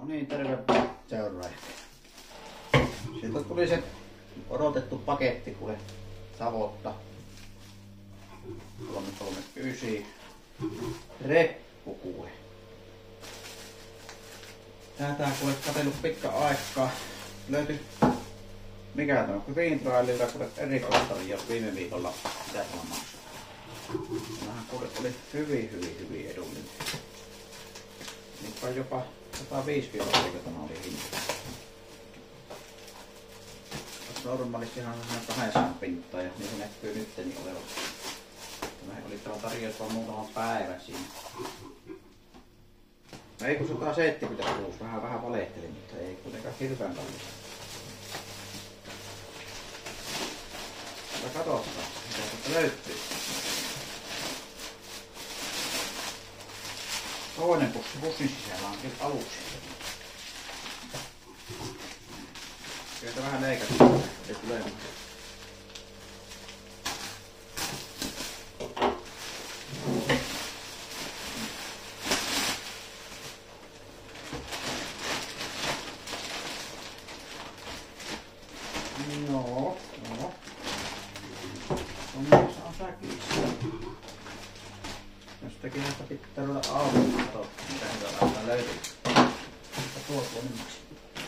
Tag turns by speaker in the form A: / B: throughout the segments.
A: niin, terve seuraajat. Sieltä tuli se odotettu paketti kuule Savotta 339 reppu kuule. Tätä kuule katsellut pitkä aikaa. Löytyi mikä tämä Green Traililta kuule erikoistarjous viime viikolla Itäsuolla maksu. Tämähän kuule oli hyvin edullinen. Nyt on jopa 105 € tämä oli hinta. Normaalistihan on 200 pintaa ja niin se näkyy nytteni olevan. Tämä oli tämä tarjous vaan muutaman päivän siinä. No ei kun 176, vähän valehtelin, mutta ei kuitenkaan hirveän kallista. Mutta katsotaan, mitä tästä löytyy. Toinen pussin sisällä on aluksi. Kyllä vähän leikataan, ei tule. Joo. On säkissä. Jostakin näistä pitää olla auki, mitä hyvää löytyy. Mutta tuo nimeksi.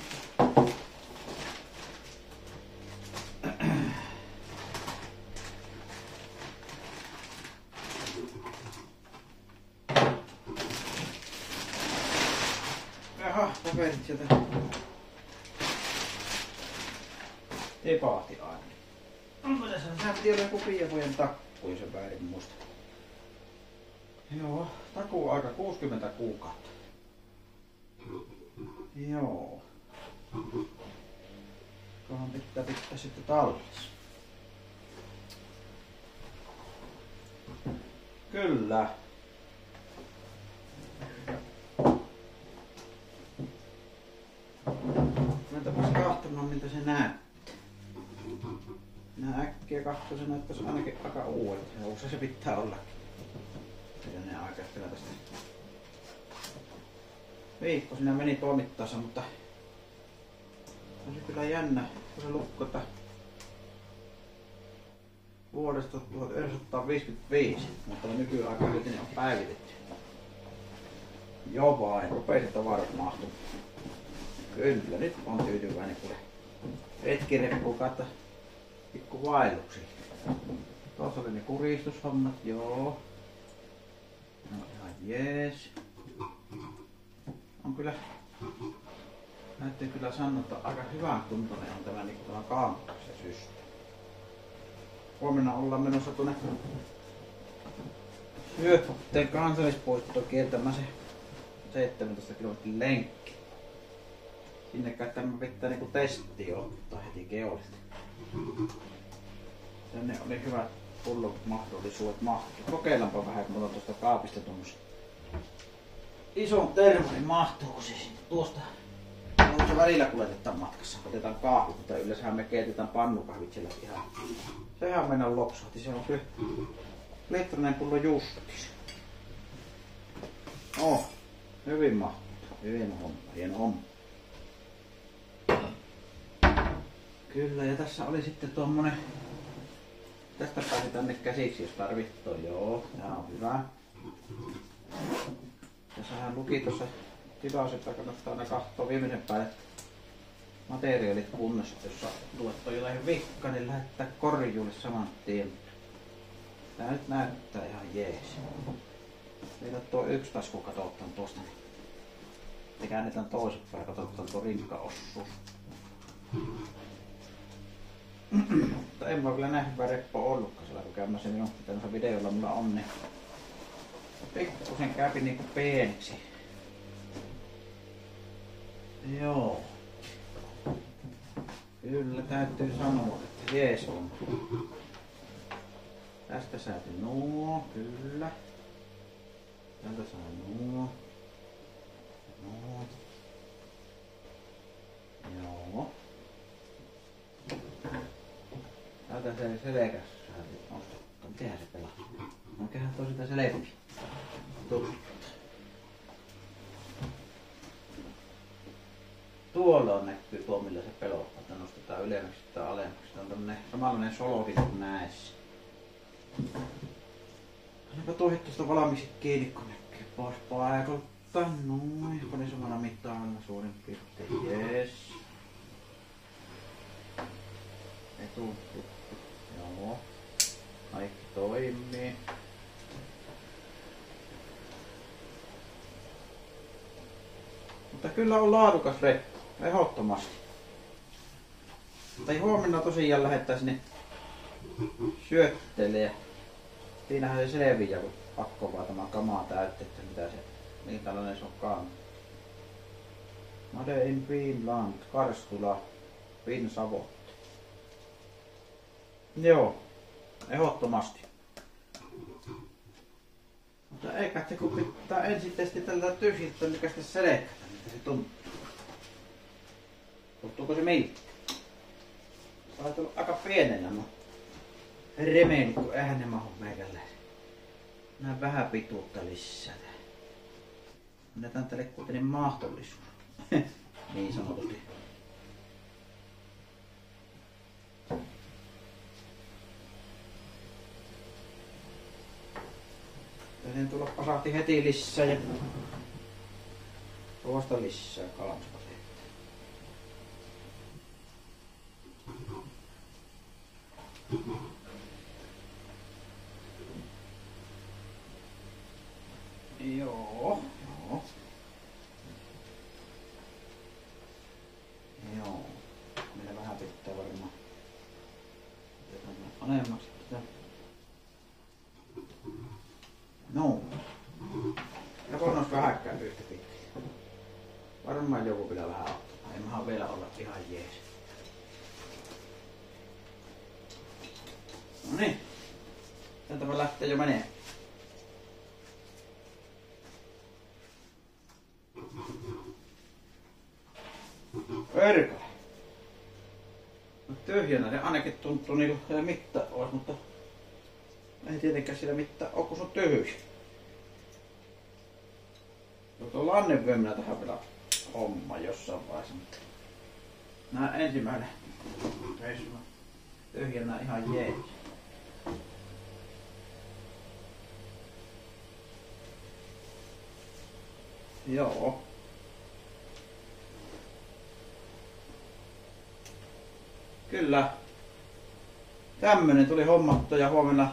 A: Jaha, paperit sieltä. Epaati aina. Onko tässä? Sehän piti olla joku 5 vuoden takku, jos en väärin muista. Joo, takuaika 60 kuukautta. Joo. Kohan pitää sitten tallessa. Kyllä. Mennäpäs katsomaan miltä se näyttää. Minä äkkiä katsoin, se näyttäisi ainakin aika uudelta. Ja se pitää ollakin. Pidänen aikaistella tästä. Viikko sinä meni toimittaessa, mutta on se kyllä jännä, kun se lukko, että vuodesta 1955, mutta nykyaikaan ne on päivitetty. Joo vain, rupeiset tavarat mahtuu. Kyllä, nyt on tyytyväinen kuule. Retkireppu katta pikku vaelluksi. Tuossa oli ne kuristushommat, joo. No ihan jees. On kyllä, näyttää kyllä sanoa, että aika hyvän tuntoinen on tämä niin tämä kampuksen systeemi. Huomenna ollaan menossa tuonne Syötteen kansallispuistoon kiertämään se 17 kilometrin lenkki. Sinne kai tämä pitää niinku testi ottaa heti geolista. Tänne oli hyvät pullomahdollisuudet mahtua. Kokeillaanpa vähän, kun otan tuosta kaapista tuommoisen ison termonin, mahtuuko se sinne tuosta. On se välillä kuljetetaan matkassa, otetaan kahvit, mutta yleensähän me keitetään pannukahvit siellä ihan. Sehän mennä loksahti, se on kyllä litrainen pullo justis. Hyvin mahtuu, hyvin homma, hieno homma. Kyllä, ja tässä oli sitten tuommoinen, tästä pääsi tänne käsiksi, jos tarvitsee. Joo, tää on hyvä. Tässähän luki tuossa tilaus, että kannattaa aina katsoa viimeisen päälle materiaalit kunnossa, jos tuot on jotain vikkaa, niin lähettää korjuulle saman tien. Tää nyt näyttää ihan jees. Vielä tuo yksi tasku katsotaan tuosta, niin käännetään toisinpäin ja katsotaan tuo rinkaosuus. Mutta en mä vielä nähnyt hyvä reppo ollutkaan sillä, kun käymään se minun tämmöisellä videolla mulla on, niin pikkusen käypi niinku pieneksi. Joo. Kyllä täytyy sanoa, että jees on. Tästä sääti nuo, kyllä. Tältä saa nuo. Nuo. Joo. Täältä se selkässä saatiin nostettua. Mitenhän se pelaa? Oikeinhan toi sitä selviä. Tuttu. tuolla näkyy tuo millä se pelottaa, että nostetaan ylemmäksi tai alemmaksi. Tämä on tämmönen samanlainen solokin kuin näissä. Onpa tuohit tuosta valmiiksi kiinni, kun näkyy pois paikalta. Noin, pani samana mittaan suurin piirtein. Jees. Etujuttu. Joo. Kaikki toimii. Mutta kyllä on laadukas rekka. Ehdottomasti. Tai huomenna tosiaan lähdetään sinne syöttelee. Siinähän se selviää, kun pakko vaan tämä kamaa täyttää, että mitä se, minkälainen se on kanta. Made in Finland, Karstula, Finsavotti. Joo, ehdottomasti. Mutta eikä se kun pitää ensin testitellä tyhjiltä, mikä sitä selekkätä, mitä se tuntuu. Tuntuuko se miltä? Se on tullut aika pienenä, mutta remeilit, kun eihän ne mahu meikäläisen. Näin vähän pituutta lisätä. Annetaan tälle kuitenkin mahdollisuus. Niin sanotusti. Täytyy tulla pasahti heti lisää ja tuosta lisää kalanspasetta. Joo, joo. Joo. Meillä vähän pitää varmaan. Otetaan alemmaksi tätä. No. Ja kun olisi vähäkään yhtä pitkä. Varmaan joku vielä vähän auttaa. Ei maha vielä olla ihan jees. No niin. Tältä me lähtee jo menee. Perkele. No tyhjänä se ainakin tuntuu niinku se mitta ois, mutta ei tietenkään sillä mitään oo, kun se on tyhjä. Tuo lannevyöminä tähän vielä homma jossain vaiheessa, mutta nää ensimmäinen reissu tyhjänä ihan jees. Joo. Kyllä. Tämmönen tuli hommattua ja huomenna...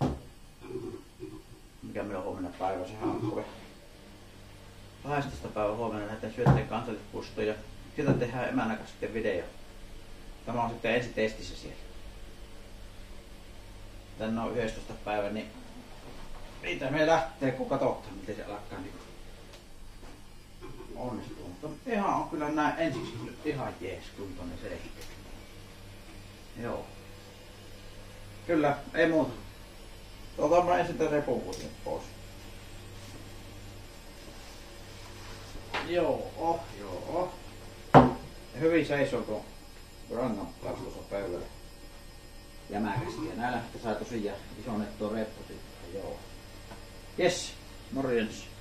A: Mikä meillä on huomenna päivä? Sehän on kuule 12. päivä huomenna lähdetään Syötteen kansallispuistoon ja sieltä tehdään emännän kanssa sitten video. Tämä on sitten ensi testissä siellä. Tänne on 11. päivä, niin niitä me lähtee kun katsotaan miten se alkaa niin onnistuu. Mutta ihan on kyllä näin ensiksi nyt ihan jees kuntoinen se ehkä. Joo. Kyllä, ei muuta. Otan mä ensin tän repuputin pois. Joo, joo. Ja hyvin seisoo tuon rangan kasvussa pöydällä. Jämäkästi. Ja näillä sai tosiaan isonnettua repputin. Joo. Jes, morjens.